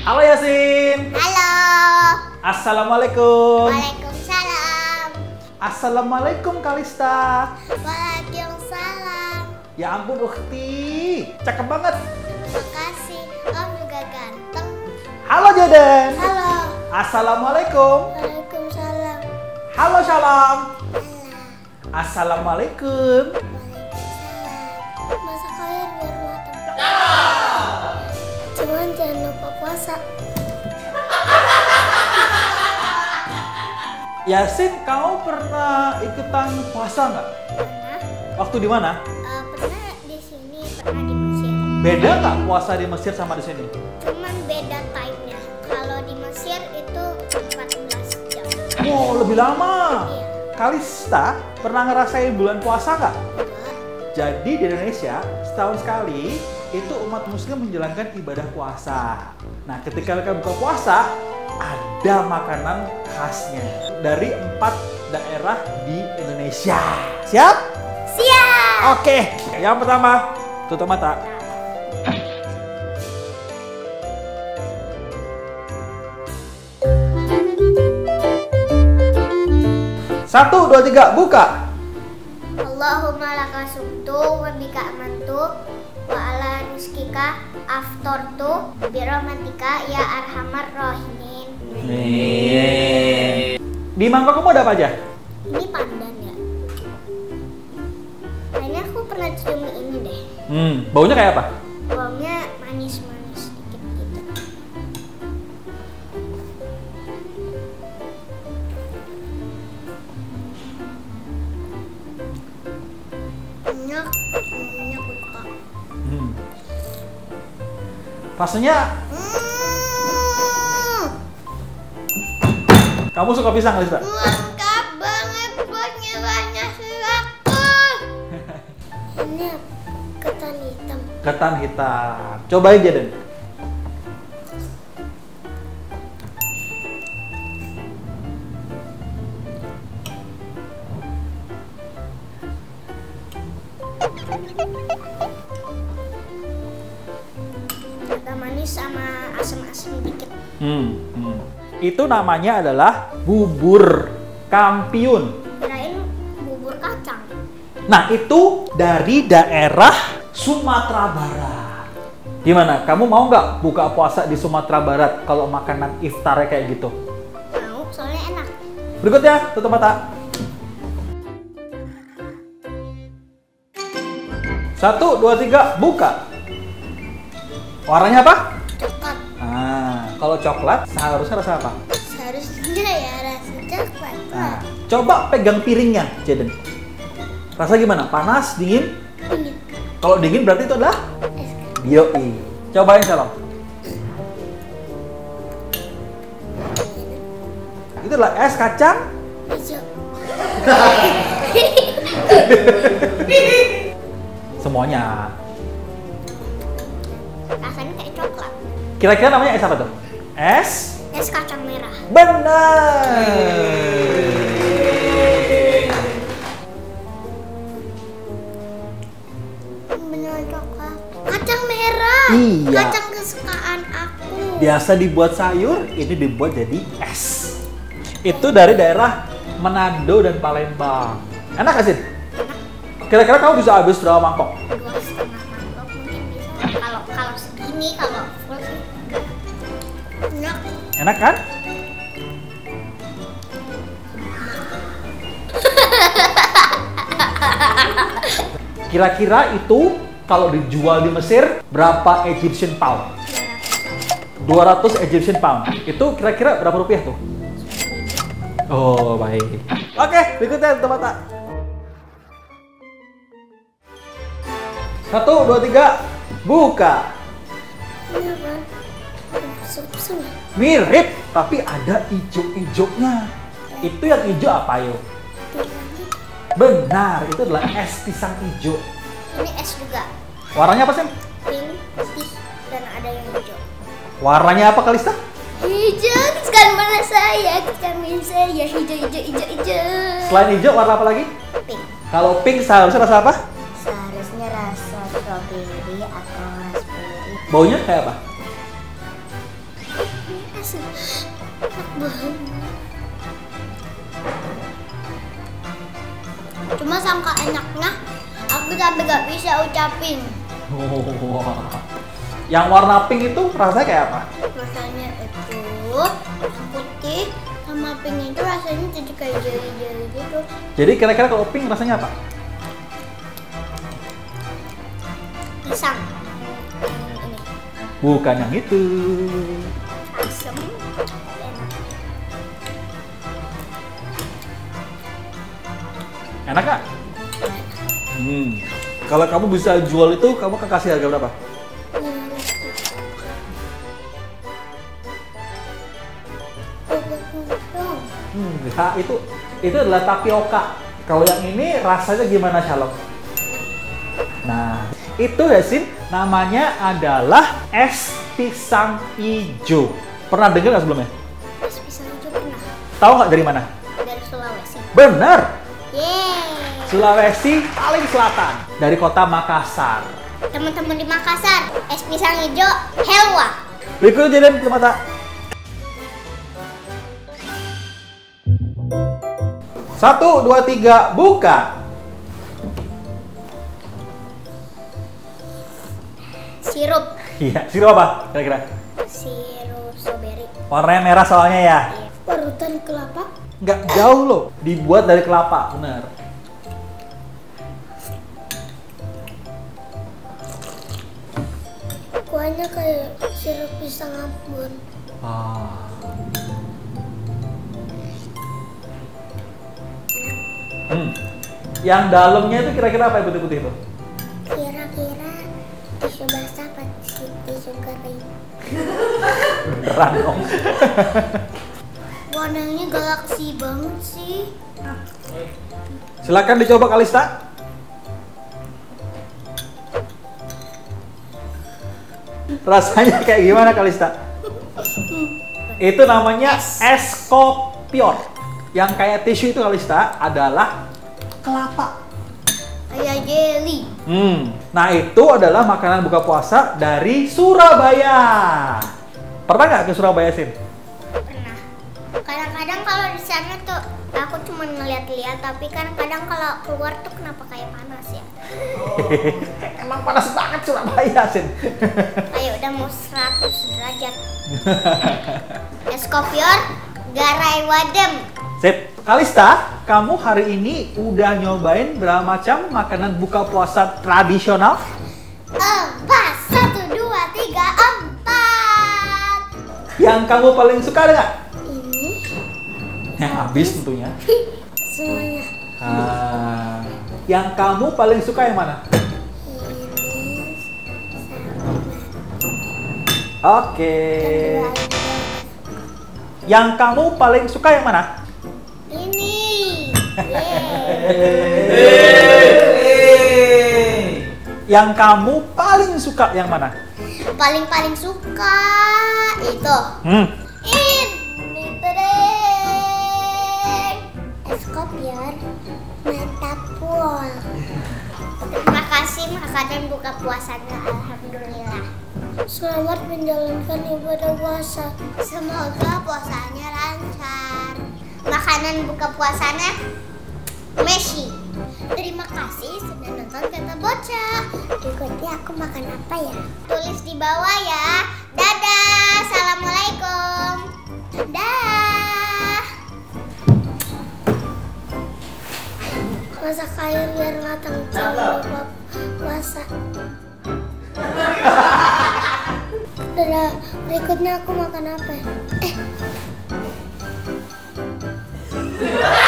Halo Yasin. Halo. Assalamualaikum. Waalaikumsalam. Assalamualaikum Kalista. Waalaikumsalam. Ya ampun Ukti, cakep banget. Terima kasih. Om juga ganteng. Halo Jaden. Halo. Assalamualaikum. Waalaikumsalam. Halo Salam. Halo. Assalamualaikum. Waalaikumsalam. Masak air biar matang. Cuman jangan lupa puasa. Yasin, kamu pernah ikutan puasa nggak? Pernah? Waktu di mana? Pernah di sini, pernah di Mesir. Beda nggak puasa di Mesir sama di sini? Cuman beda time-nya. Kalau di Mesir itu 14 jam. Wow, lebih lama. Iya. Kalista, pernah ngerasain bulan puasa nggak? Enggak. Jadi di Indonesia, setahun sekali, itu umat muslim menjalankan ibadah puasa. Nah, ketika mereka buka puasa, ada makanan khasnya dari 4 daerah di Indonesia. Siap? Siap. Oke, yang pertama, tutup mata. Satu, dua, tiga, buka. Allahumma laka sumtu wa bika amantu wa ala rizkika aftortu birahmatika ya arhamar rahimin. Di mangkok kamu ada apa aja? Ini pandan ya? Kayaknya aku pernah cium ini deh. Baunya kayak apa? Baunya manis-manis dikit gitu. Minyak luka. Rasanya, kamu suka pisang Kalista? Lengkap banget buat nyerahnya aku. Ini ketan hitam. Ketan hitam. Cobain Jaden. Agak manis sama asam-asam dikit. Itu namanya adalah bubur kampiun. Kirain bubur kacang. Nah, itu dari daerah Sumatera Barat. Gimana? Kamu mau nggak buka puasa di Sumatera Barat kalau makanan iftarnya kayak gitu? Mau, soalnya enak. Berikutnya, tutup mata. 1, 2, 3, buka. Warnanya apa? Coklat. Nah, kalau coklat seharusnya rasa apa? Seharusnya ya rasa coklat. Nah, coba pegang piringnya, Jaden. Rasa gimana? Panas, dingin? Dingin. Kalau dingin berarti itu adalah Es krim. yoi. Cobain Salam. Itu adalah es kacang Hijau. semuanya. Rasanya kayak coklat. Kira-kira namanya es apa tuh? Es? Es kacang merah. Benar. Beneran coklat. Kacang merah. Iya. Kacang kesukaan aku. Biasa dibuat sayur, ini dibuat jadi es. Itu dari daerah Manado dan Palembang. Enak gak sih? Kira-kira kamu bisa habis berapa mangkok? 2,5 mangkok mungkin bisa. Kalau segini, kalau full sih enggak. Enak. Enak kan? Kira-kira itu kalau dijual di Mesir berapa Egyptian pound? 200 Egyptian pound. Itu kira-kira berapa rupiah tuh? Oh, baik. Oke, berikutnya tutup mata. 1, 2, 3, buka. Ini apa? Sup-sup ya? Mirip, tapi ada ijo-ijonya. Itu yang ijo apa yuk? Benar, itu adalah es pisang hijau. Ini es juga. Warnanya apa sih? Pink, putih, dan ada yang hijau. Warnanya apa Kalista? Hijau, kesukaan mana saya? Kesukaan saya hijau. Selain hijau, warna apa lagi? Pink. Kalau pink seharusnya rasa apa? Seharusnya rasa strawberry atau raspberry. Baunya kayak apa? sih. Enak banget. Cuma sangka enaknya, aku sampai gak bisa ucapin. Yang warna pink itu rasanya kayak apa? Rasanya itu putih sama pink itu rasanya jadi kayak jeli-jeli gitu. Jadi kira-kira kalau pink rasanya apa? Pisang. Ini. Bukan yang itu. Asam. Enak gak? Kalau kamu bisa jual itu, kamu akan kasih harga berapa? Enggak, itu adalah tapioka. Kalau yang ini rasanya gimana, Shalom? Nah, itu Yasin namanya adalah es pisang hijau. Pernah dengar nggak sebelumnya? Es pisang hijau pernah. Tahu nggak dari mana? Dari Sulawesi. Benar. Yeay. Sulawesi paling selatan, dari kota Makassar. Teman-teman di Makassar, es pisang hijau Helwa. Berikut jadi ke mata. 1, 2, 3, buka. Sirup. Iya, sirup apa kira-kira? Sirup strawberry. Warnanya merah soalnya ya. Parutan kelapa. Nggak jauh loh, dibuat dari kelapa, benar. Kuahnya kayak sirup pisang Ambon. Yang dalamnya itu kira-kira apa yang putih-putih itu? Kira-kira tisu basah apa tisu kering? Beneran dong. Warnanya galaksi banget sih. Silakan dicoba Kalista. Rasanya kayak gimana Kalista? Itu namanya es kopior. Yang kayak tisu itu Kalista adalah kelapa. Kayak jelly. Nah itu adalah makanan buka puasa dari Surabaya. Pernah nggak ke Surabaya, Sin? Pernah. Kadang-kadang kalau di sana tuh aku cuma ngeliat-liat, tapi kadang-kadang kalau keluar tuh kenapa kayak panas ya? Emang panas banget Surabaya, Sin. Kayak udah mau 100 derajat. Es kopior, garai wadem. Sip. Kalista, kamu hari ini udah nyobain berapa macam makanan buka puasa tradisional? 4, 1, 2, 3, 4. Yang kamu paling suka ada nggak? Ini Yang habis tentunya. semuanya. Yang kamu paling suka yang mana? Ini Oke. Yang kamu paling suka yang mana? ini. Yang kamu paling suka yang mana? Paling suka itu. Ini deh. Es kopior mantap pol. Terima kasih makanan buka puasanya, alhamdulillah. Selamat menjalankan ibadah puasa. Semoga puasanya lancar. Makanan buka puasanya Messi. Terima kasih sudah nonton Kata Bocah. Berikutnya aku makan apa ya? Tulis di bawah ya. Dadah. Assalamualaikum. Dah. Masak air biar matang sama buka puasa. Dadah. Berikutnya aku makan apa ya?